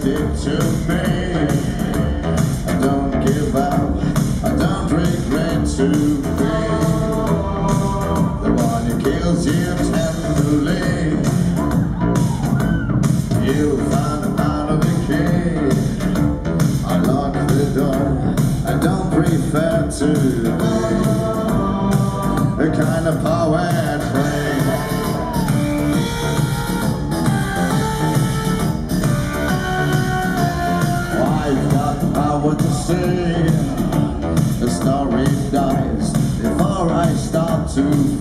did to me. I don't give up, I don't regret to be the one who kills you tenderly. You found a part of the key. I lock the door, I don't prefer to be a kind of poet frame. I've got the power to see the story dies before I start to